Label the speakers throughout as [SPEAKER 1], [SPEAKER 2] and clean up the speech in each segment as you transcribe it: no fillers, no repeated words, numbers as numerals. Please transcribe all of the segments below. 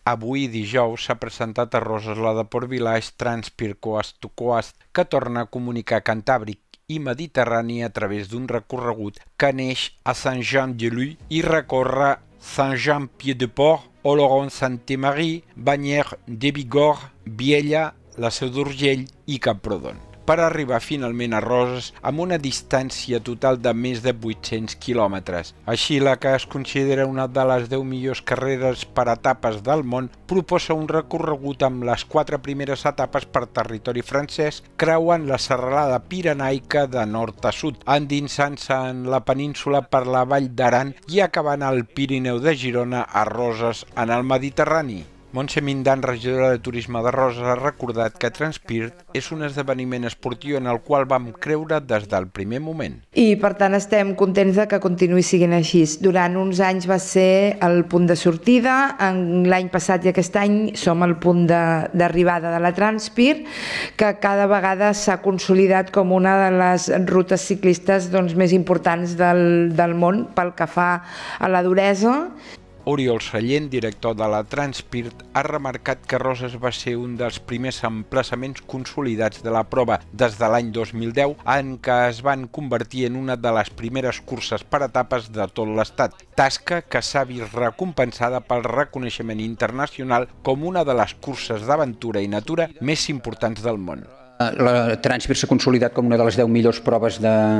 [SPEAKER 1] Avui, dijous, s'ha presentat a Roses la de Port Village Transpir Coast to Coast, que torna a comunicar Cantàbric i Mediterrani a través d'un recorregut que neix a Saint-Jean-de-Luz i recorre Saint-Jean-Pied-de-Port, Oloron-Sainte-Marie, Bagnères de Bigorre, Viella, la Seu d'Urgell i Camprodon, per arribar finalment a Roses amb una distància total de més de 800 quilòmetres. Així, la que es considera una de les 10 millors carreres per etapes del món proposa un recorregut amb les 4 primeres etapes per territori francès, creuant la serralada pirenaica de nord a sud, endinsant-se en la península per la vall d'Aran i acabant al Pirineu de Girona a Roses, en el Mediterrani. Montse Mindan, regidora de Turisme de Roses, ha recordat que Transpirt és un esdeveniment esportiu en el qual vam creure des del primer moment.
[SPEAKER 2] I per tant estem contents de que continuï sent així. Durant uns anys va ser el punt de sortida, l'any passat i aquest any som el punt d'arribada de la Transpirt, que cada vegada s'ha consolidat com una de les rutes ciclistes més importants del món pel que fa a la duresa.
[SPEAKER 1] Oriol Sallent, director de la Transpirt, ha remarcat que Roses va ser un dels primers emplaçaments consolidats de la prova des de l'any 2010, en què es van convertir en una de les primeres curses per etapes de tot l'estat, tasca que s'ha vist recompensada pel reconeixement internacional com una de les curses d'aventura i natura més importants del món.
[SPEAKER 3] La Transpirt s'ha consolidat com una de les 10 millors proves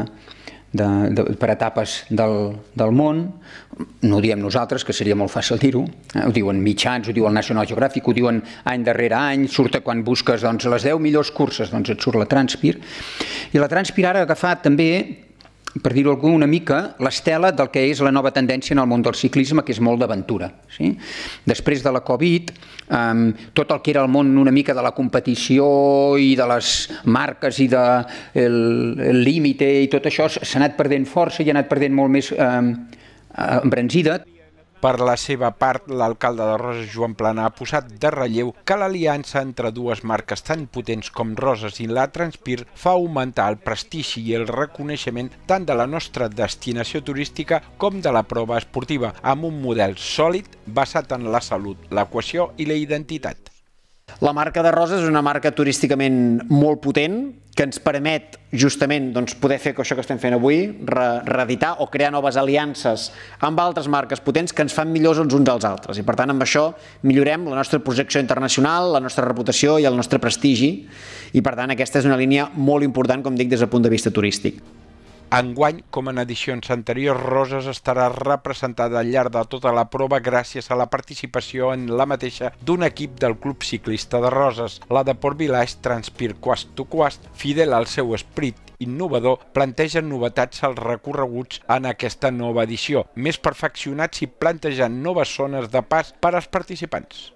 [SPEAKER 3] per etapes del món. No ho diem nosaltres, que seria molt fàcil dir-ho, ho diuen mitjans, ho diu el National Geographic, ho diuen any darrere any, surt quan busques les 10 millors curses, et surt la Transpirt. I la Transpirt ara ha agafat també, per dir-ho una mica, l'estela del que és la nova tendència en el món del ciclisme, que és molt d'aventura. Després de la Covid, tot el que era el món una mica de la competició i de les marques i del límite i tot això s'ha anat perdent força i ha anat perdent molt més embranzida.
[SPEAKER 1] Per la seva part, l'alcalde de Roses, Joan Plana, ha posat de relleu que l'aliança entre dues marques tan potents com Roses i la Transpirt fa augmentar el prestigi i el reconeixement tant de la nostra destinació turística com de la prova esportiva, amb un model sòlid basat en la salut, la cohesió i la identitat.
[SPEAKER 4] La marca de Roses és una marca turísticament molt potent que ens permet justament poder fer això que estem fent avui, reeditar o crear noves aliances amb altres marques potents que ens fan millors uns als altres. I per tant amb això millorem la nostra projecció internacional, la nostra reputació i el nostre prestigi. I per tant aquesta és una línia molt important, com dic, des del punt de vista turístic.
[SPEAKER 1] Enguany, com en edicions anteriors, Roses estarà representada al llarg de tota la prova gràcies a la participació en la mateixa d'un equip del Club Ciclista de Roses. La de Port Village Transpir Coast to Coast, fidel al seu esperit innovador, plantegen novetats als recorreguts en aquesta nova edició, més perfeccionats i plantejant noves zones de pas per als participants.